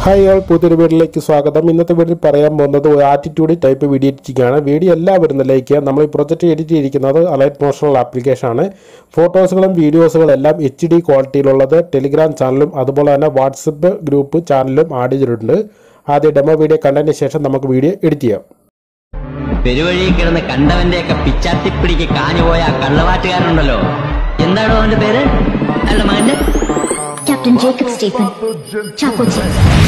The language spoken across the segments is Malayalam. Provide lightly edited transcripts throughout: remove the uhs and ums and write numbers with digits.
ഹായ് ഓൾ, പുതിയൊരു വീഡിയോയിലേക്ക് സ്വാഗതം. ഇന്നത്തെ വീഡിയോയിൽ പറയാൻ പോകുന്നത് ഒരു ആറ്റിറ്റ്യൂഡ് ടൈപ്പ് വീഡിയോ എഡിറ്റിംഗാണ്. വീഡിയോ എല്ലാവരും ലൈക്ക്. നമ്മൾ ഈ പ്രൊജക്റ്റ് എഡിറ്റ് ചെയ്തിരിക്കുന്നത് അലൈറ്റ് മോഷണൽ ആപ്ലിക്കേഷനാണ്. ഫോട്ടോസുകളും വീഡിയോസുകളും എല്ലാം HD ക്വാളിറ്റിയിലുള്ളത് ടെലിഗ്രാം ചാനലും അതുപോലെ തന്നെ വാട്സപ്പ് ഗ്രൂപ്പ് ചാനലും ആഡ് ചെയ്തിട്ടുണ്ട്. ആദ്യം ഡെമോ വീഡിയോ കണ്ടതിന് ശേഷം നമുക്ക് വീഡിയോ എഡിറ്റ് ചെയ്യാം. പെരുവഴി കിടന്ന് കണ്ടവന്റെയൊക്കെ പിച്ചാത്തിപ്പിടിക്ക് കാഞ്ഞുപോയ കള്ളവാറ്റുകാരനുണ്ടല്ലോ, എന്താണോ അവന്റെ പേര്? അയാളുടെ മകന്റെ Captain Jacob Stephen Chakochi.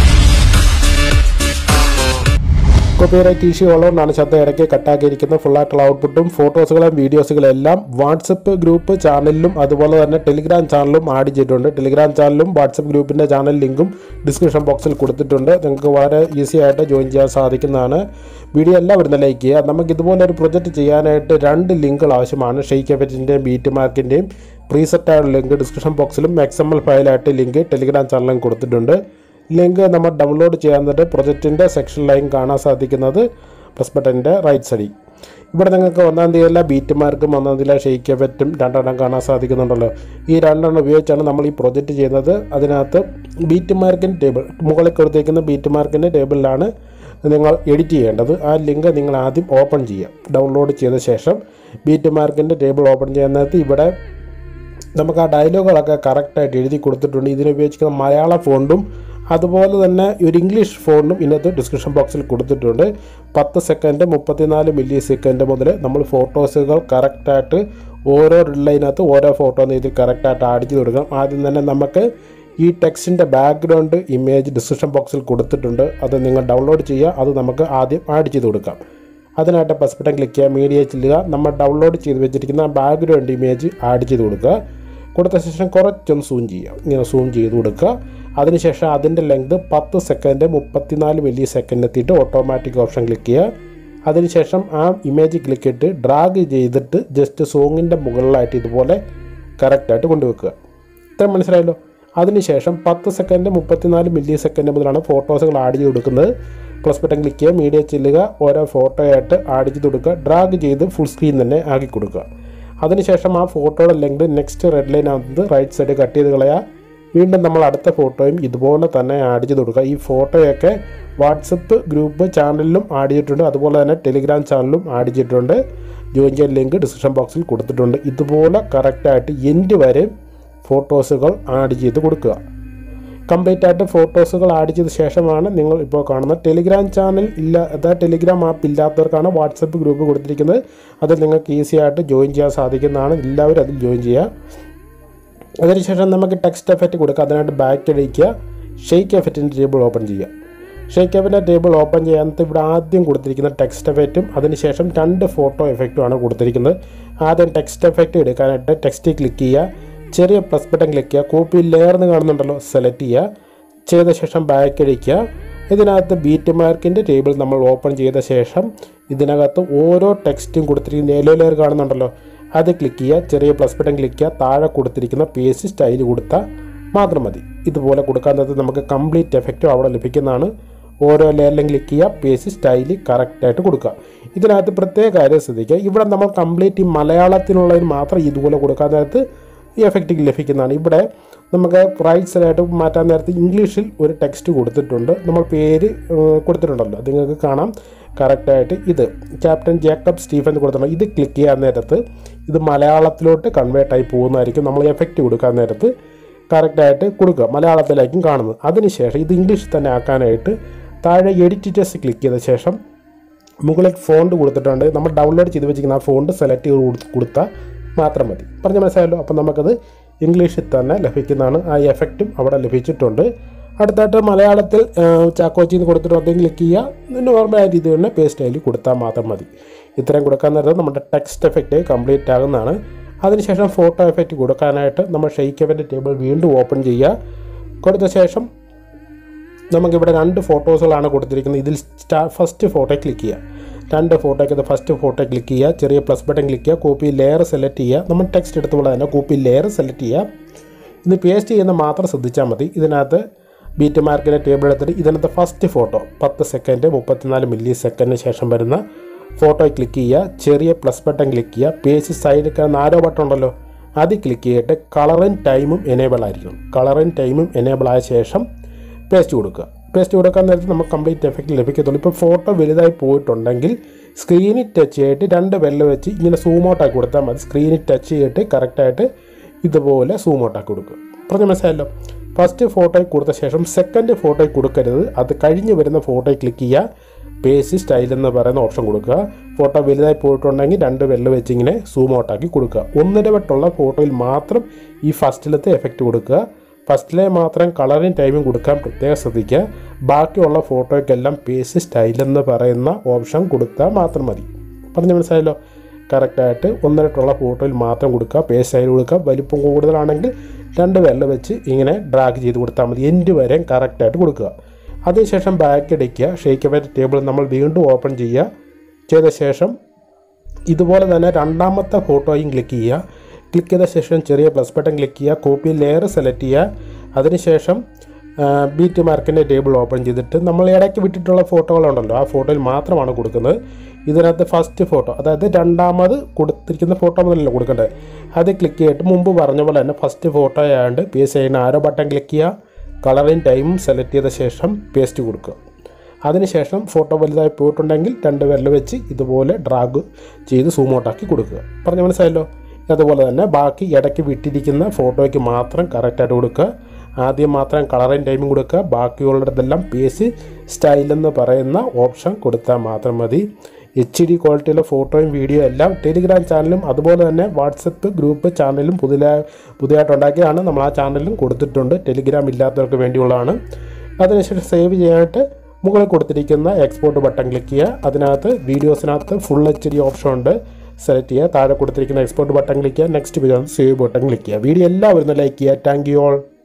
Copyright issue ഉള്ളതുകൊണ്ടാണ് ശബ്ദം ഇടയ്ക്ക് കട്ടാക്കിയിരിക്കുന്ന. ഫുള്ളായിട്ടുള്ള ഔട്ട്പുട്ടും ഫോട്ടോസുകളും വീഡിയോസുകളും എല്ലാം വാട്സപ്പ് ഗ്രൂപ്പ് ചാനലിലും അതുപോലെ തന്നെ ടെലിഗ്രാം ചാനലും ആഡ് ചെയ്തിട്ടുണ്ട്. ടെലിഗ്രാം ചാനലും വാട്സപ്പ് ഗ്രൂപ്പിൻ്റെ ചാനൽ ലിങ്കും ഡിസ്ക്രിപ്ഷൻ ബോക്സിൽ കൊടുത്തിട്ടുണ്ട്. നിങ്ങൾക്ക് വളരെ ഈസി ആയിട്ട് ജോയിൻ ചെയ്യാൻ സാധിക്കുന്നതാണ്. വീഡിയോ എല്ലാവരും ലൈക്ക് ചെയ്യുക. നമുക്ക് ഇതുപോലെ ഒരു പ്രൊജക്റ്റ് ചെയ്യാനായിട്ട് 2 ലിങ്കുകൾ ആവശ്യമാണ്. ഷെയ്ക്ക് എഫക്റ്റിൻ്റെയും ബീറ്റ് മാർക്കിൻ്റെയും പ്രീസെറ്റായുള്ള ലിങ്ക് ഡിസ്ക്രിപ്ഷൻ ബോക്സിലും XML ഫയലായിട്ട് ലിങ്ക് ടെലിഗ്രാം ചാനലിലും കൊടുത്തിട്ടുണ്ട്. ലിങ്ക് നമ്മൾ ഡൗൺലോഡ് ചെയ്യാവുന്നത് പ്രൊജക്റ്റിൻ്റെ സെക്ഷനിലായും കാണാൻ സാധിക്കുന്നത് പ്ലസ് ബട്ടൻ്റെ റൈറ്റ് സൈഡിൽ. ഇവിടെ നിങ്ങൾക്ക് 1-ാം തീയതിയിലെ ബീറ്റ് മാർക്കും 1-ാം തീയതിയിലെ ഷെയ്ക്ക് എഫക്റ്റും 2 കാണാൻ സാധിക്കുന്നുണ്ടല്ലോ. ഈ 2 ഉപയോഗിച്ചാണ് നമ്മൾ ഈ പ്രൊജക്റ്റ് ചെയ്യുന്നത്. അതിനകത്ത് ബീറ്റ് മാർക്കിൻ്റെ ടേബിൾ മുകളിൽ കൊടുത്തേക്കുന്ന ബീറ്റ് മാർക്കിൻ്റെ ടേബിളിലാണ് നിങ്ങൾ എഡിറ്റ് ചെയ്യേണ്ടത്. ആ ലിങ്ക് നിങ്ങൾ ആദ്യം ഓപ്പൺ ചെയ്യുക. ഡൗൺലോഡ് ചെയ്ത ശേഷം ബീറ്റ് മാർക്കിൻ്റെ ടേബിൾ ഓപ്പൺ ചെയ്യുന്നത് ഇവിടെ നമുക്ക് ആ ഡയലോഗുകളൊക്കെ കറക്റ്റായിട്ട് എഴുതി കൊടുത്തിട്ടുണ്ട്. ഇതിനുപയോഗിക്കുന്ന മലയാള ഫോണ്ടും അതുപോലെ തന്നെ ഒരു ഇംഗ്ലീഷ് ഫോണ്ടും ഇതിനകത്ത് ഡിസ്ക്രിപ്ഷൻ ബോക്സിൽ കൊടുത്തിട്ടുണ്ട്. 10 സെക്കൻഡ് 34 മില്ലി സെക്കൻഡ് മുതൽ നമ്മൾ ഫോട്ടോസുകൾ കറക്റ്റായിട്ട് ഓരോ ലൈനകത്ത് ഓരോ ഫോട്ടോ ഇതിൽ കറക്റ്റായിട്ട് ആഡ് ചെയ്ത് കൊടുക്കണം. ആദ്യം തന്നെ നമുക്ക് ഈ ടെക്സ്റ്റിൻ്റെ ബാക്ക്ഗ്രൗണ്ട് ഇമേജ് ഡിസ്ക്രിപ്ഷൻ ബോക്സിൽ കൊടുത്തിട്ടുണ്ട്. അത് നിങ്ങൾ ഡൗൺലോഡ് ചെയ്യുക. അത് നമുക്ക് ആദ്യം ആഡ് ചെയ്ത് കൊടുക്കാം. അതിനായിട്ട് പ്ലസ് ബട്ടൺ ക്ലിക്ക് ചെയ്യുക, മീഡിയ ചെല്ലുക, നമ്മൾ ഡൗൺലോഡ് ചെയ്ത് വെച്ചിരിക്കുന്ന ബാക്ക്ഗ്രൗണ്ട് ഇമേജ് ആഡ് ചെയ്ത് കൊടുക്കുക. കൊടുത്ത ശേഷം കുറച്ചൊന്ന് സൂം ചെയ്യുക. ഇങ്ങനെ സൂം ചെയ്ത് കൊടുക്കുക. അതിനുശേഷം അതിൻ്റെ ലെങ്ത് 10 സെക്കൻഡ് 34 മില്ലി സെക്കൻഡ് എത്തിയിട്ട് ഓട്ടോമാറ്റിക് ഓപ്ഷൻ ക്ലിക്ക് ചെയ്യുക. അതിനുശേഷം ആ ഇമേജ് ക്ലിക്ക് ചെയ്തിട്ട് ഡ്രാഗ് ചെയ്തിട്ട് ജസ്റ്റ് സോങ്ങിൻ്റെ മുകളിലായിട്ട് ഇതുപോലെ കറക്റ്റായിട്ട് കൊണ്ടുവെക്കുക. ഇത്രയും മനസ്സിലായല്ലോ. അതിനുശേഷം 10 സെക്കൻഡ് 34 മില്ലി സെക്കൻഡ് മുതലാണ് ഫോട്ടോസുകൾ ആഡ് ചെയ്ത് കൊടുക്കുന്നത്. പ്ലസ് ബട്ടൺ ക്ലിക്ക് ചെയ്യുക, മീഡിയ ചെല്ലുക, ഓരോ ഫോട്ടോയായിട്ട് ആഡ് ചെയ്ത് കൊടുക്കുക. ഡ്രാഗ് ചെയ്ത് ഫുൾ സ്ക്രീൻ തന്നെ ആക്കി കൊടുക്കുക. അതിനുശേഷം ആ ഫോട്ടോയുടെ ലെങ്ത് നെക്സ്റ്റ് റെഡ് ലൈനകത്ത് റൈറ്റ് സൈഡ് കട്ട് ചെയ്ത് കളയുക. വീണ്ടും നമ്മൾ അടുത്ത ഫോട്ടോയും ഇതുപോലെ തന്നെ ആഡ് ചെയ്ത് കൊടുക്കുക. ഈ ഫോട്ടോയൊക്കെ വാട്സപ്പ് ഗ്രൂപ്പ് ചാനലിലും ആഡ് ചെയ്തിട്ടുണ്ട്, അതുപോലെ തന്നെ ടെലിഗ്രാം ചാനലിലും ആഡ് ചെയ്തിട്ടുണ്ട്. ജോയിൻ ചെയ്യാൻ ലിങ്ക് ഡിസ്ക്രിപ്ഷൻ ബോക്സിൽ കൊടുത്തിട്ടുണ്ട്. ഇതുപോലെ കറക്റ്റായിട്ട് എൻഡ് വരെ ഫോട്ടോസുകൾ ആഡ് ചെയ്ത് കൊടുക്കുക. കംപ്ലീറ്റ് ആയിട്ട് ഫോട്ടോസുകൾ ആഡ് ചെയ്ത ശേഷമാണ് നിങ്ങൾ ഇപ്പോൾ കാണുന്ന ടെലിഗ്രാം ചാനൽ അതായത് ടെലിഗ്രാം ആപ്പ് ഇല്ലാത്തവർക്കാണ് വാട്സപ്പ് ഗ്രൂപ്പ് കൊടുത്തിരിക്കുന്നത്. അത് നിങ്ങൾക്ക് ഈസി ആയിട്ട് ജോയിൻ ചെയ്യാൻ സാധിക്കുന്നതാണ്. എല്ലാവരും അതിൽ ജോയിൻ ചെയ്യുക. അതിനുശേഷം നമുക്ക് ടെക്സ്റ്റ് എഫക്റ്റ് കൊടുക്കുക. അതിനായിട്ട് ബാക്ക് അടിക്കുക, ഷെയ്ക്ക് എഫക്റ്റിൻ്റെ ടേബിൾ ഓപ്പൺ ചെയ്യുക. ഷെയ്ക്ക് എഫക്റ്റിൻ്റെ ടേബിൾ ഓപ്പൺ ചെയ്യാനായിട്ട് ഇവിടെ ആദ്യം കൊടുത്തിരിക്കുന്ന ടെക്സ്റ്റ് എഫക്റ്റും അതിനുശേഷം 2 ഫോട്ടോ എഫക്റ്റുമാണ് കൊടുത്തിരിക്കുന്നത്. ആദ്യം ടെക്സ്റ്റ് എഫക്റ്റ് എടുക്കാനായിട്ട് ടെക്സ്റ്റ് ക്ലിക്ക് ചെയ്യുക, ചെറിയ പ്ലസ് ബട്ടൺ ക്ലിക്ക് ചെയ്യുക, കോപ്പി ലെയർ എന്ന് കാണുന്നുണ്ടല്ലോ സെലക്ട് ചെയ്യുക. ചെയ്ത ശേഷം ബാക്ക് അടിക്കുക. ഇതിനകത്ത് ബീറ്റ് മാർക്കിൻ്റെ ടേബിൾ നമ്മൾ ഓപ്പൺ ചെയ്ത ശേഷം ഇതിനകത്ത് ഓരോ ടെക്സ്റ്റും കൊടുത്തിരിക്കുന്ന യെല്ലോ ലെയർ കാണുന്നുണ്ടല്ലോ അത് ക്ലിക്ക് ചെയ്യുക, ചെറിയ പ്ലസ് ബട്ടൺ ക്ലിക്ക് ചെയ്യുക, താഴെ കൊടുത്തിരിക്കുന്ന പേസ്റ്റ് സ്റ്റൈൽ കൊടുത്താൽ മാത്രം മതി. ഇതുപോലെ കൊടുക്കാത്തത് നമുക്ക് കംപ്ലീറ്റ് എഫക്റ്റും അവിടെ ലഭിക്കുന്നതാണ്. ഓരോ ലെയറിലും ക്ലിക്ക് ചെയ്യുക, പേസ്റ്റ് സ്റ്റൈൽ കറക്റ്റായിട്ട് കൊടുക്കുക. ഇതിനകത്ത് പ്രത്യേക കാര്യം ശ്രദ്ധിക്കുക, ഇവിടെ നമ്മൾ കംപ്ലീറ്റ് ഈ മലയാളത്തിനുള്ളതിന് മാത്രം ഇതുപോലെ കൊടുക്കാത്തത് ഈ എഫക്റ്റ് ലഭിക്കുന്നതാണ്. ഇവിടെ നമുക്ക് റൈറ്റ് സൈഡായിട്ട് മാറ്റാൻ നേരത്ത് ഇംഗ്ലീഷിൽ ഒരു ടെക്സ്റ്റ് കൊടുത്തിട്ടുണ്ട്. നമ്മൾ പേര് കൊടുത്തിട്ടുണ്ടല്ലോ, അത് നിങ്ങൾക്ക് കാണാം കറക്റ്റായിട്ട്. ഇത് ക്യാപ്റ്റൻ ജേക്കബ് സ്റ്റീഫൻ കൊടുത്തിട്ടുണ്ട്. ഇത് ക്ലിക്ക് ചെയ്യാൻ നേരത്ത് ഇത് മലയാളത്തിലോട്ട് കൺവേർട്ടായി പോകുന്നതായിരിക്കും. നമ്മൾ എഫക്റ്റ് കൊടുക്കാൻ നേരത്ത് കറക്റ്റായിട്ട് കൊടുക്കുക, മലയാളത്തിലായിരിക്കും കാണുന്നത്. അതിനുശേഷം ഇത് ഇംഗ്ലീഷിൽ തന്നെ ആക്കാനായിട്ട് താഴെ എഡിറ്റ് ടെക്സ്റ്റ് ക്ലിക്ക് ചെയ്ത ശേഷം മുകളിൽ ഫോണ്ട് കൊടുത്തിട്ടുണ്ട്. നമ്മൾ ഡൗൺലോഡ് ചെയ്ത് വെച്ചിരിക്കുന്ന ആ ഫോണ്ട് സെലക്ട് ചെയ്ത് കൊടുത്താൽ മാത്രം മതി. പറഞ്ഞ മനസ്സിലായല്ലോ. അപ്പം നമുക്കത് ഇംഗ്ലീഷിൽ തന്നെ ലഭിക്കുന്നതാണ്. ആ എഫക്റ്റും അവിടെ ലഭിച്ചിട്ടുണ്ട്. അടുത്തായിട്ട് മലയാളത്തിൽ ചാക്കോച്ചിന്ന് കൊടുത്തിട്ട് അതെങ്കിലും ക്ലിക്ക് ചെയ്യുക. നോർമലായ രീതിയിൽ തന്നെ പേസ്റ്റ് സ്റ്റൈലിൽ കൊടുത്താൽ മാത്രം മതി. ഇത്രയും കൊടുക്കാൻ നേരത്ത് നമ്മുടെ ടെക്സ്റ്റ് എഫക്റ്റ് കംപ്ലീറ്റ് ആകുന്നതാണ്. അതിനുശേഷം ഫോട്ടോ എഫക്റ്റ് കൊടുക്കാനായിട്ട് നമ്മൾ ഷെയ്ക്ക് എഫക്റ്റ് ടേബിൾ വീണ്ടും ഓപ്പൺ ചെയ്യുക. കൊടുത്ത ശേഷം നമുക്കിവിടെ 2 ഫോട്ടോസുകളാണ് കൊടുത്തിരിക്കുന്നത്. ഇതിൽ ഫസ്റ്റ് ഫോട്ടോ ക്ലിക്ക് ചെയ്യുക. 2 ഫോട്ടോയ്ക്ക് ഫസ്റ്റ് ഫോട്ടോ ക്ലിക്ക് ചെയ്യുക, ചെറിയ പ്ലസ് ബട്ടൺ ക്ലിക്ക് ചെയ്യുക, കോപ്പി ലെയർ സെലക്ട് ചെയ്യുക. നമ്മൾ ടെക്സ്റ്റ് എടുത്തുകൊണ്ട് തന്നെ കോപ്പി ലെയർ സെലക്ട് ചെയ്യുക. ഇത് പേസ്റ്റ് ചെയ്യുന്ന മാത്രം ശ്രദ്ധിച്ചാൽ മതി. ഇതിനകത്ത് ബീറ്റ് മാർക്കിൻ്റെ ടേബിൾ എടുത്തിട്ട് ഇതിനകത്ത് ഫസ്റ്റ് ഫോട്ടോ 10 സെക്കൻഡ് 34 മില്ലി സെക്കൻഡിന് ശേഷം വരുന്ന ഫോട്ടോ ക്ലിക്ക് ചെയ്യുക, ചെറിയ പ്ലസ് ബട്ടൺ ക്ലിക്ക് ചെയ്യുക, പേജ് സൈഡിൽ ആരോ ബട്ടൺ ഉണ്ടല്ലോ അത് ക്ലിക്ക് ചെയ്തിട്ട് കളറും ടൈമും എനേബിൾ ആയിരിക്കും. കളറും ടൈമും എനേബിൾ ആയ ശേഷം പേസ്റ്റ് കൊടുക്കുക. പേസ്റ്റ് കൊടുക്കാൻ നേരത്ത് നമുക്ക് കംപ്ലീറ്റ് എഫക്റ്റ് ലഭിക്കത്തുള്ളൂ. ഇപ്പോൾ ഫോട്ടോ വലുതായി പോയിട്ടുണ്ടെങ്കിൽ സ്ക്രീനിൽ ടച്ച് ചെയ്തിട്ട് 2 വിരൽ വെച്ച് ഇങ്ങനെ സൂം ഔട്ടാക്കി കൊടുത്താൽ മതി. സ്ക്രീനിൽ ടച്ച് ചെയ്തിട്ട് കറക്റ്റായിട്ട് ഇതുപോലെ സൂം ഔട്ടാക്കി കൊടുക്കുക. പറഞ്ഞ മനസ്സിലായല്ലോ. ഫസ്റ്റ് ഫോട്ടോയിൽ കൊടുത്ത ശേഷം സെക്കൻഡ് ഫോട്ടോയിൽ കൊടുക്കരുത്. അത് കഴിഞ്ഞ് വരുന്ന ഫോട്ടോയിൽ ക്ലിക്ക് ചെയ്യുക. പേസ്റ്റ് സ്റ്റൈൽ എന്ന് പറയുന്ന ഓപ്ഷൻ കൊടുക്കുക. ഫോട്ടോ വലുതായി പോയിട്ടുണ്ടെങ്കിൽ 2 വിരൽ വെച്ച് ഇങ്ങനെ സൂം ഔട്ടാക്കി കൊടുക്കുക. ഒന്നിടവിട്ടുള്ള ഫോട്ടോയിൽ മാത്രം ഈ ഫസ്റ്റിലത്തെ എഫക്റ്റ് കൊടുക്കുക. ഫസ്റ്റിലെ മാത്രം കളറിങ് ടൈമും കൊടുക്കാൻ പ്രത്യേകം ശ്രദ്ധിക്കുക. ബാക്കിയുള്ള ഫോട്ടോയ്ക്കെല്ലാം പേസ്റ്റ് സ്റ്റൈൽ എന്ന് പറയുന്ന ഓപ്ഷൻ കൊടുത്താൽ മാത്രം മതി. പറഞ്ഞ് മനസ്സിലായല്ലോ. കറക്റ്റായിട്ട് ഒന്നിടവിട്ടുള്ള ഫോട്ടോയിൽ മാത്രം കൊടുക്കുക. പേസ്റ്റ് സ്റ്റൈൽ കൊടുക്കുക. വലിപ്പം കൂടുതലാണെങ്കിൽ 2 വിരൽ വെച്ച് ഇങ്ങനെ ഡ്രാഗ് ചെയ്ത് കൊടുത്താൽ മതി. എൻഡ് വരെ കറക്റ്റായിട്ട് കൊടുക്കുക. അതിനുശേഷം ബാക്ക് അടിക്കുക. ഷേക്ക് അവേ ടേബിൾ നമ്മൾ വീണ്ടും ഓപ്പൺ ചെയ്യുക. ചെയ്ത ശേഷം ഇതുപോലെ തന്നെ രണ്ടാമത്തെ ഫോട്ടോയും ക്ലിക്ക് ചെയ്യുക. ക്ലിക്ക് ചെയ്ത ശേഷം ചെറിയ പ്ലസ് ബട്ടൺ ക്ലിക്ക് ചെയ്യുക. കോപ്പി ലെയർ സെലക്ട് ചെയ്യുക. അതിനുശേഷം ബീറ്റ് മാർക്കിൻ്റെ ടേബിൾ ഓപ്പൺ ചെയ്തിട്ട് നമ്മൾ ഇടയ്ക്ക് വിട്ടിട്ടുള്ള ഫോട്ടോകളുണ്ടല്ലോ, ആ ഫോട്ടോയിൽ മാത്രമാണ് കൊടുക്കുന്നത്. ഇതിനകത്ത് ഫസ്റ്റ് ഫോട്ടോ, അതായത് രണ്ടാമത് കൊടുത്തിരിക്കുന്ന ഫോട്ടോ മുതലല്ല കൊടുക്കേണ്ടത്. അത് ക്ലിക്ക് ചെയ്തിട്ട് മുമ്പ് പറഞ്ഞ പോലെ തന്നെ ഫസ്റ്റ് ഫോട്ടോ ആയതുകൊണ്ട് പേസ്റ്റ് ചെയ്യുന്ന ആരോ ബട്ടൺ ക്ലിക്ക് ചെയ്യുക. കളറിങ് ടൈമും സെലക്ട് ചെയ്ത ശേഷം പേസ്റ്റ് കൊടുക്കുക. അതിനുശേഷം ഫോട്ടോ വലുതായി പോയിട്ടുണ്ടെങ്കിൽ 2 വിരൽ വെച്ച് ഇതുപോലെ ഡ്രാഗ് ചെയ്ത് സൂം ഔട്ടാക്കി കൊടുക്കുക. പറഞ്ഞ മനസ്സിലായല്ലോ. അതുപോലെ തന്നെ ബാക്കി ഇടയ്ക്ക് വിട്ടിരിക്കുന്ന ഫോട്ടോയ്ക്ക് മാത്രം കറക്റ്റായിട്ട് കൊടുക്കുക. ആദ്യം മാത്രം കളറിങ് ടൈമും കൊടുക്കുക. ബാക്കിയുള്ളിടത്തെല്ലാം പേസ്റ്റ് സ്റ്റൈൽ എന്ന് പറയുന്ന ഓപ്ഷൻ കൊടുത്താൽ മാത്രം മതി. HD ക്വാളിറ്റിയിലെ ഫോട്ടോയും വീഡിയോ എല്ലാം ടെലിഗ്രാം ചാനലും അതുപോലെ തന്നെ വാട്സപ്പ് ഗ്രൂപ്പ് ചാനലും പുതിയതായിട്ട് ഉണ്ടാക്കിയതാണ്. നമ്മൾ ആ ചാനലിലും കൊടുത്തിട്ടുണ്ട്. ടെലിഗ്രാം ഇല്ലാത്തവർക്ക് വേണ്ടിയുള്ളതാണ്. അതിനുശേഷം സേവ് ചെയ്യാനായിട്ട് മുകളിൽ കൊടുത്തിരിക്കുന്ന എക്സ്പോർട്ട് ബട്ടൺ ക്ലിക്ക് ചെയ്യുക. അതിനകത്ത് വീഡിയോസിനകത്ത് ഫുൾ HD ഓപ്ഷൻ ഉണ്ട്, സെലക്ട് ചെയ്യുക. താഴെ കൊടുത്തിരിക്കുന്ന എക്സ്പോർട്ട് ബട്ടൺ ക്ലിക്ക് ചെയ്യുക. Next page save button click ചെയ്യുക. വീഡിയോ എല്ലാവരും ലൈക്ക് ചെയ്യുക. Thank you all.